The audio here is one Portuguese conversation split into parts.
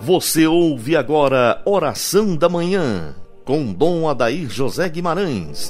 Você ouve agora Oração da Manhã, com Dom Adair José Guimarães.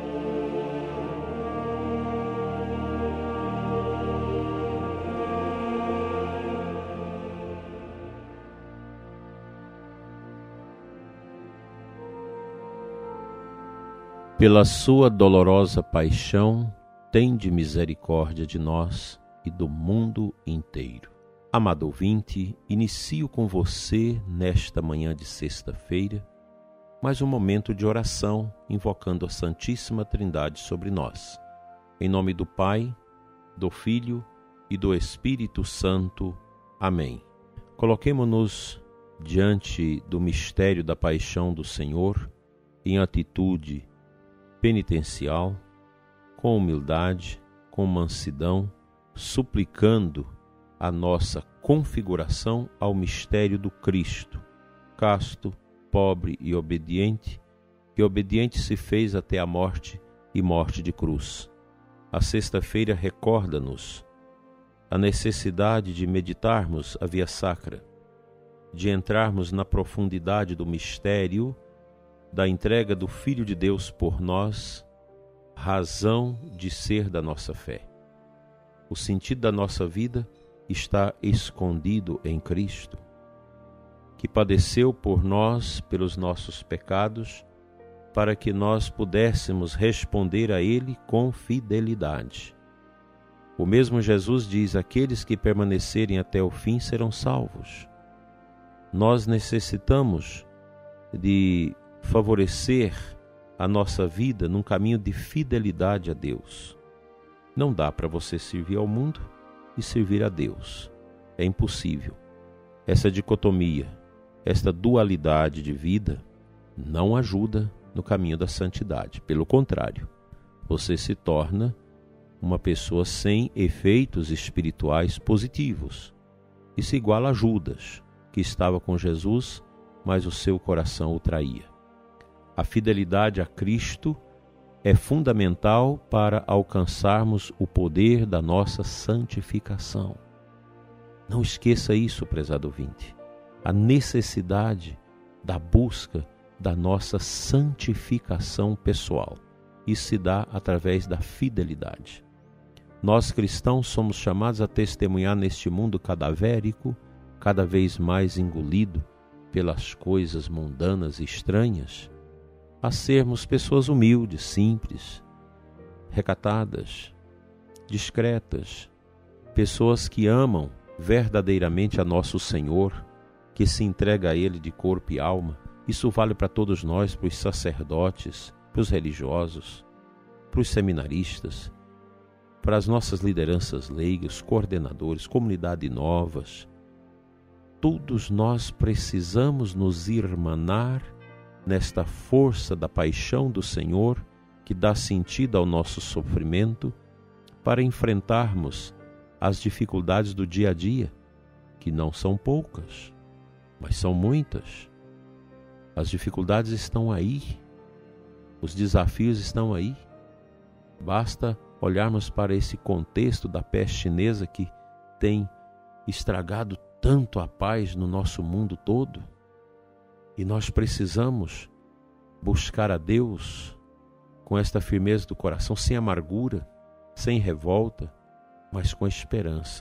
Pela sua dolorosa paixão, tende misericórdia de nós e do mundo inteiro. Amado ouvinte, inicio com você, nesta manhã de sexta-feira, mais um momento de oração, invocando a Santíssima Trindade sobre nós. Em nome do Pai, do Filho e do Espírito Santo. Amém. Coloquemo-nos diante do mistério da paixão do Senhor, em atitude penitencial, com humildade, com mansidão, suplicando a nossa configuração ao mistério do Cristo, casto, pobre e obediente, que obediente se fez até a morte e morte de cruz. A sexta-feira recorda-nos a necessidade de meditarmos a via sacra, de entrarmos na profundidade do mistério da entrega do Filho de Deus por nós, razão de ser da nossa fé. O sentido da nossa vida está escondido em Cristo, que padeceu por nós pelos nossos pecados, para que nós pudéssemos responder a Ele com fidelidade. O mesmo Jesus diz: aqueles que permanecerem até o fim serão salvos. Nós necessitamos de favorecer a nossa vida num caminho de fidelidade a Deus. Não dá para você servir ao mundo e servir a Deus. É impossível. Essa dicotomia, esta dualidade de vida não ajuda no caminho da santidade. Pelo contrário, você se torna uma pessoa sem efeitos espirituais positivos. Isso iguala a Judas, que estava com Jesus, mas o seu coração o traía. A fidelidade a Cristo é fundamental para alcançarmos o poder da nossa santificação. Não esqueça isso, prezado ouvinte. A necessidade da busca da nossa santificação pessoal. Isso se dá através da fidelidade. Nós cristãos somos chamados a testemunhar neste mundo cadavérico, cada vez mais engolido pelas coisas mundanas e estranhas, a sermos pessoas humildes, simples, recatadas, discretas, pessoas que amam verdadeiramente a nosso Senhor, que se entrega a Ele de corpo e alma. Isso vale para todos nós, para os sacerdotes, para os religiosos, para os seminaristas, para as nossas lideranças leigas, coordenadores, comunidades novas. Todos nós precisamos nos irmanar nesta força da paixão do Senhor, que dá sentido ao nosso sofrimento, para enfrentarmos as dificuldades do dia a dia, que não são poucas, mas são muitas. As dificuldades estão aí, os desafios estão aí. Basta olharmos para esse contexto da peste chinesa que tem estragado tanto a paz no nosso mundo todo. E nós precisamos buscar a Deus com esta firmeza do coração, sem amargura, sem revolta, mas com esperança.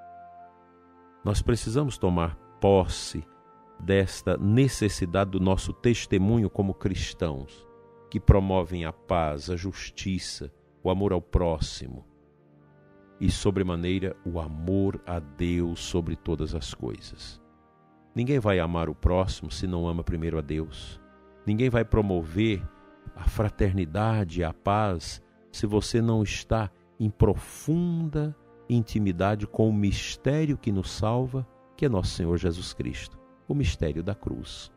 Nós precisamos tomar posse desta necessidade do nosso testemunho como cristãos, que promovem a paz, a justiça, o amor ao próximo e, sobremaneira, o amor a Deus sobre todas as coisas. Ninguém vai amar o próximo se não ama primeiro a Deus. Ninguém vai promover a fraternidade e a paz se você não está em profunda intimidade com o mistério que nos salva, que é nosso Senhor Jesus Cristo, o mistério da cruz.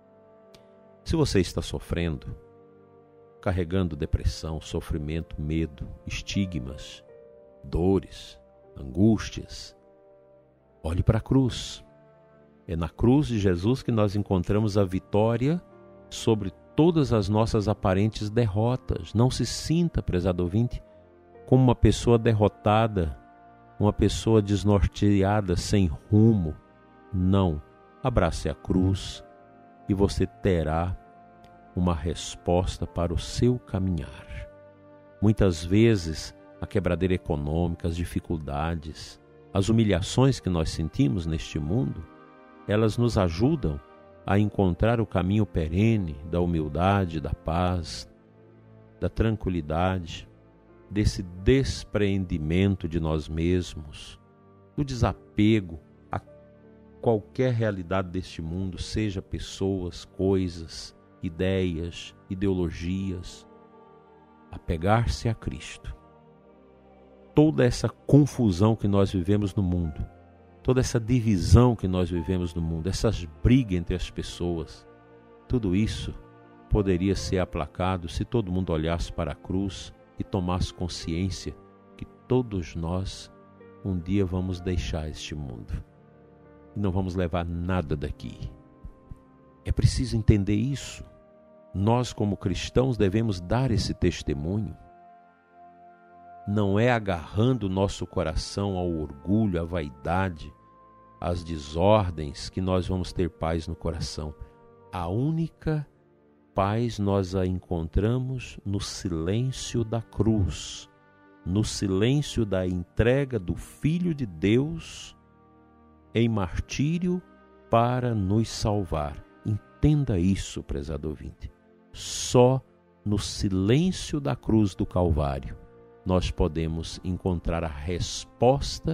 Se você está sofrendo, carregando depressão, sofrimento, medo, estigmas, dores, angústias, olhe para a cruz. É na cruz de Jesus que nós encontramos a vitória sobre todas as nossas aparentes derrotas. Não se sinta, prezado ouvinte, como uma pessoa derrotada, uma pessoa desnorteada, sem rumo. Não. abrace a cruz e você terá uma resposta para o seu caminhar. Muitas vezes, a quebradeira econômica, as dificuldades, as humilhações que nós sentimos neste mundo, elas nos ajudam a encontrar o caminho perene da humildade, da paz, da tranquilidade, desse despreendimento de nós mesmos, do desapego a qualquer realidade deste mundo, seja pessoas, coisas, ideias, ideologias, apegar-se a Cristo. Toda essa confusão que nós vivemos no mundo, toda essa divisão que nós vivemos no mundo, essas brigas entre as pessoas, tudo isso poderia ser aplacado se todo mundo olhasse para a cruz e tomasse consciência que todos nós um dia vamos deixar este mundo e não vamos levar nada daqui. É preciso entender isso. Nós, como cristãos, devemos dar esse testemunho. Não é agarrando o nosso coração ao orgulho, à vaidade, às desordens que nós vamos ter paz no coração. A única paz nós a encontramos no silêncio da cruz, no silêncio da entrega do Filho de Deus em martírio para nos salvar. Entenda isso, prezado ouvinte. Só no silêncio da cruz do Calvário nós podemos encontrar a resposta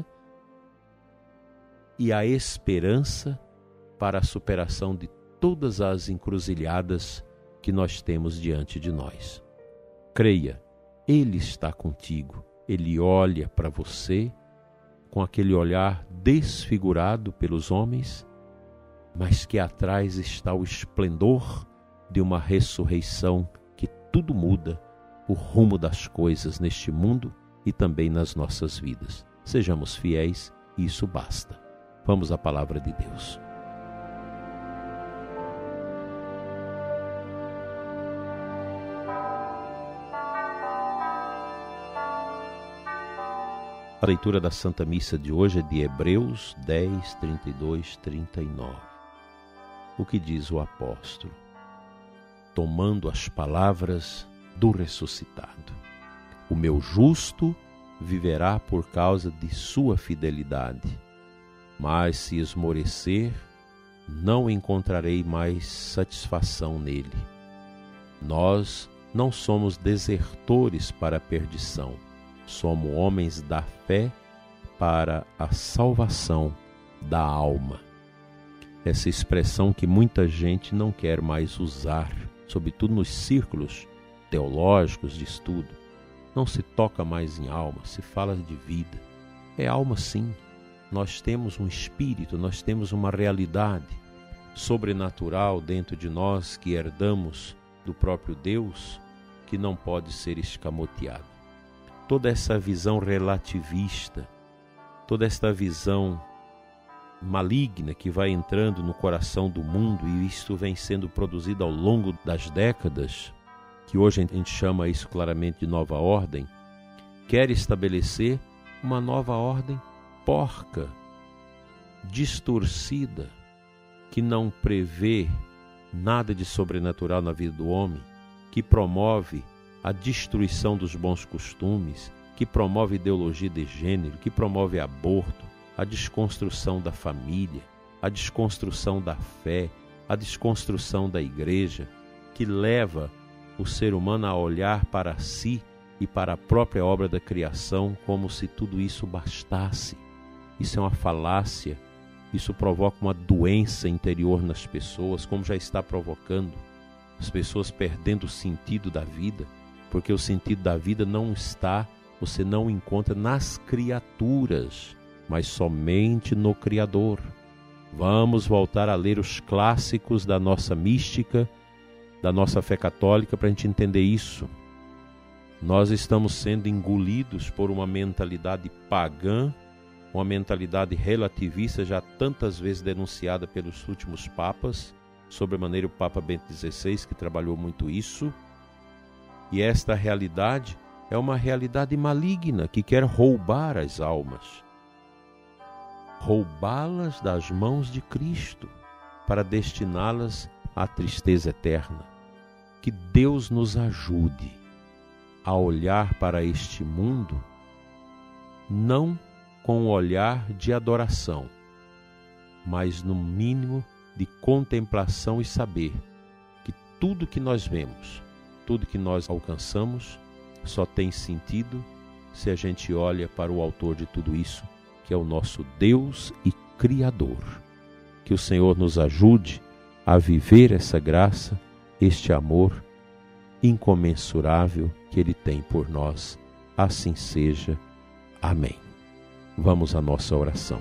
e a esperança para a superação de todas as encruzilhadas que nós temos diante de nós. Creia, Ele está contigo. Ele olha para você com aquele olhar desfigurado pelos homens, mas que atrás está o esplendor de uma ressurreição que tudo muda, o rumo das coisas neste mundo e também nas nossas vidas. Sejamos fiéis e isso basta. Vamos à palavra de Deus. A leitura da Santa Missa de hoje é de Hebreus 10, 32, 39. O que diz o apóstolo? Tomando as palavras do ressuscitado. O meu justo viverá por causa de sua fidelidade, mas se esmorecer, não encontrarei mais satisfação nele. Nós não somos desertores para a perdição, somos homens da fé para a salvação da alma. Essa expressão que muita gente não quer mais usar, sobretudo nos círculos teológicos de estudo. Não se toca mais em alma, se fala de vida. É alma sim. Nós temos um espírito, nós temos uma realidade sobrenatural dentro de nós que herdamos do próprio Deus, que não pode ser escamoteado. Toda essa visão relativista, toda esta visão maligna que vai entrando no coração do mundo, e isto vem sendo produzido ao longo das décadas, que hoje a gente chama isso claramente de nova ordem, quer estabelecer uma nova ordem porca, distorcida, que não prevê nada de sobrenatural na vida do homem, que promove a destruição dos bons costumes, que promove ideologia de gênero, que promove aborto, a desconstrução da família, a desconstrução da fé, a desconstrução da igreja, que leva o ser humano a olhar para si e para a própria obra da criação como se tudo isso bastasse. Isso é uma falácia, isso provoca uma doença interior nas pessoas, como já está provocando. As pessoas perdendo o sentido da vida, porque o sentido da vida não está, você não encontra nas criaturas, mas somente no Criador. Vamos voltar a ler os clássicos da nossa mística, da nossa fé católica, para a gente entender isso. Nós estamos sendo engolidos por uma mentalidade pagã, uma mentalidade relativista, já tantas vezes denunciada pelos últimos papas, sobremaneira o Papa Bento XVI, que trabalhou muito isso. E esta realidade é uma realidade maligna que quer roubar as almas, roubá-las das mãos de Cristo. para destiná-las à tristeza eterna. Que Deus nos ajude a olhar para este mundo não com um olhar de adoração, mas no mínimo de contemplação e saber que tudo que nós vemos, tudo que nós alcançamos, só tem sentido se a gente olha para o autor de tudo isso, que é o nosso Deus e Criador. Que o Senhor nos ajude a viver essa graça, este amor incomensurável que Ele tem por nós. Assim seja. Amém. Vamos à nossa oração.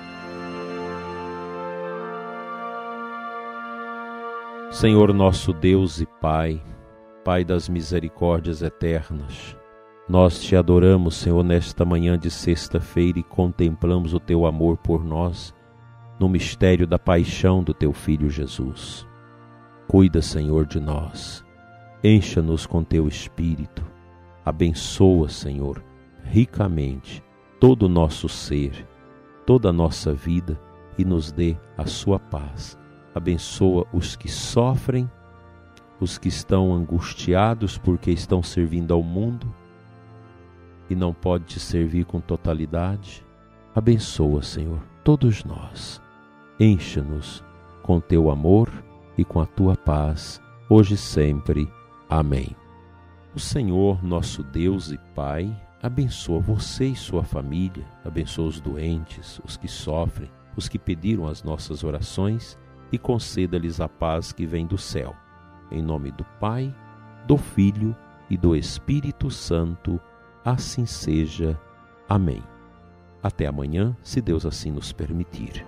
Senhor nosso Deus e Pai, Pai das misericórdias eternas, nós te adoramos, Senhor, nesta manhã de sexta-feira e contemplamos o teu amor por nós no mistério da paixão do teu Filho Jesus. Cuida, Senhor, de nós, encha-nos com teu Espírito, abençoa, Senhor, ricamente todo o nosso ser, toda a nossa vida e nos dê a sua paz. Abençoa os que sofrem, os que estão angustiados porque estão servindo ao mundo e não pode te servir com totalidade. Abençoa, Senhor, todos nós. Encha-nos com teu amor e com a tua paz, hoje e sempre. Amém. O Senhor, nosso Deus e Pai, abençoa você e sua família, abençoa os doentes, os que sofrem, os que pediram as nossas orações e conceda-lhes a paz que vem do céu. Em nome do Pai, do Filho e do Espírito Santo, assim seja. Amém. Até amanhã, se Deus assim nos permitir.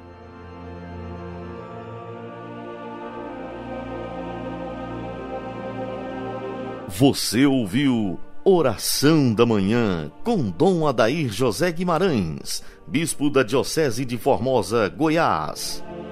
Você ouviu Oração da Manhã com Dom Adair José Guimarães, Bispo da Diocese de Formosa, Goiás.